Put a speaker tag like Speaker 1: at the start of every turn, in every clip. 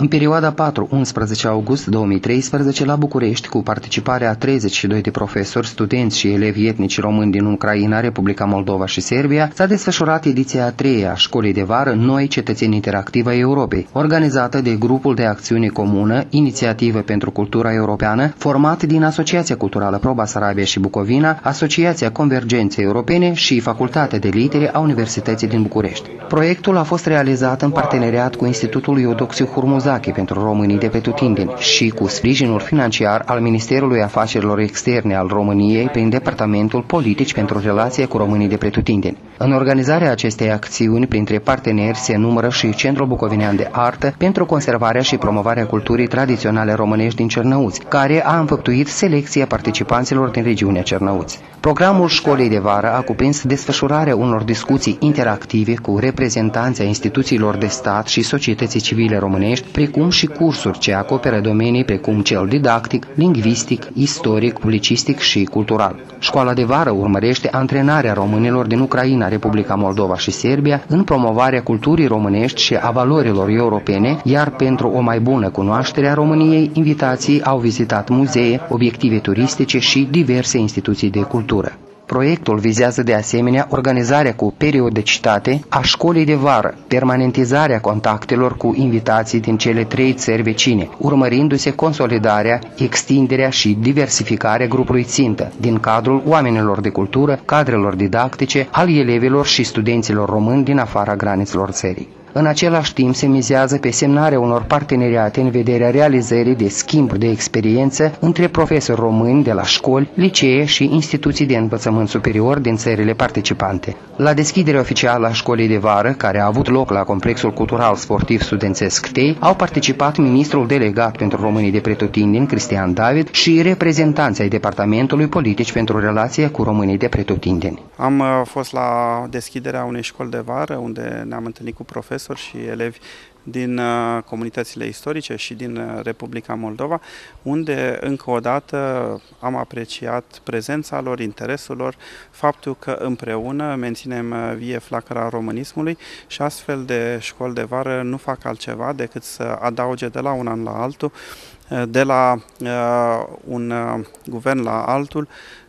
Speaker 1: În perioada 4-11 august 2013 la București, cu participarea a 32 de profesori, studenți și elevi etnici români din Ucraina, Republica Moldova și Serbia, s-a desfășurat ediția a 3-a a Școlii de Vară Noi Cetățeni Interactivă a Europei, organizată de Grupul de Acțiune Comună, Inițiativă pentru Cultura Europeană, format din Asociația Culturală Pro-Basarabia și Bucovina, Asociația Convergenței Europene și Facultatea de Litere a Universității din București. Proiectul a fost realizat în parteneriat cu Institutul Iudoxiu Hurmuzache pentru românii de pretutindeni și cu sprijinul financiar al Ministerului Afacerilor Externe al României prin Departamentul Politici pentru Relația cu românii de pretutindeni. În organizarea acestei acțiuni, printre parteneri, se numără și Centrul Bucovinean de Artă pentru conservarea și promovarea culturii tradiționale românești din Cernăuți, care a înfăptuit selecția participanților din regiunea Cernăuți. Programul Școlii de Vară a cuprins desfășurarea unor discuții interactive cu reprezentanții instituțiilor de stat și societății civile românești, precum și cursuri ce acoperă domenii precum cel didactic, lingvistic, istoric, publicistic și cultural. Școala de Vară urmărește antrenarea românilor din Ucraina, Republica Moldova și Serbia în promovarea culturii românești și a valorilor europene, iar pentru o mai bună cunoaștere a României, invitații au vizitat muzee, obiective turistice și diverse instituții de cultură. Proiectul vizează de asemenea organizarea cu periodicitate a școlii de vară, permanentizarea contactelor cu invitații din cele 3 țări vecine, urmărindu-se consolidarea, extinderea și diversificarea grupului țintă din cadrul oamenilor de cultură, cadrelor didactice, al elevilor și studenților români din afara granițelor țării. În același timp se mizează pe semnarea unor parteneriate în vederea realizării de schimburi de experiență între profesori români de la școli, licee și instituții de învățământ superior din țările participante. La deschiderea oficială a școlii de vară, care a avut loc la Complexul Cultural Sportiv Studențesc Tei, au participat ministrul delegat pentru românii de pretutindeni, Cristian David, și reprezentanții ai Departamentului Politici pentru Relația cu românii de pretutindeni.
Speaker 2: Am fost la deschiderea unei școli de vară, unde ne-am întâlnit cu profesori și elevi din comunitățile istorice și din Republica Moldova, unde încă o dată am apreciat prezența lor, interesul lor, faptul că împreună menținem vie flacăra românismului și astfel de școli de vară nu fac altceva decât să adauge de la un an la altul, de la un guvern la altul,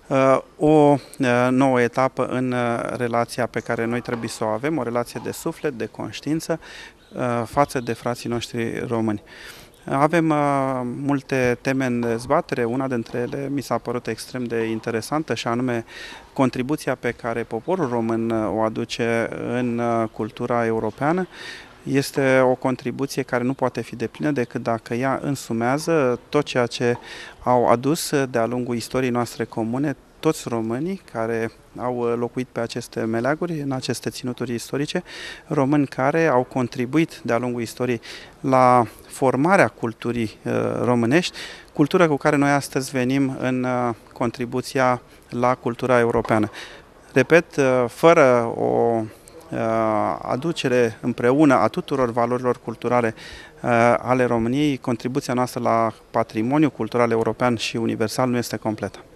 Speaker 2: o nouă etapă în relația pe care noi trebuie să o avem, o relație de suflet, de conștiință față de frații noștri români. Avem multe teme în dezbatere, una dintre ele mi s-a părut extrem de interesantă și anume contribuția pe care poporul român o aduce în cultura europeană. Este o contribuție care nu poate fi deplină decât dacă ea însumează tot ceea ce au adus de-a lungul istoriei noastre comune toți românii care au locuit pe aceste meleaguri, în aceste ținuturi istorice, români care au contribuit de-a lungul istoriei la formarea culturii românești, cultură cu care noi astăzi venim în contribuția la cultura europeană. Repet, fără o aducere împreună a tuturor valorilor culturale ale României, contribuția noastră la patrimoniul cultural european și universal nu este completă.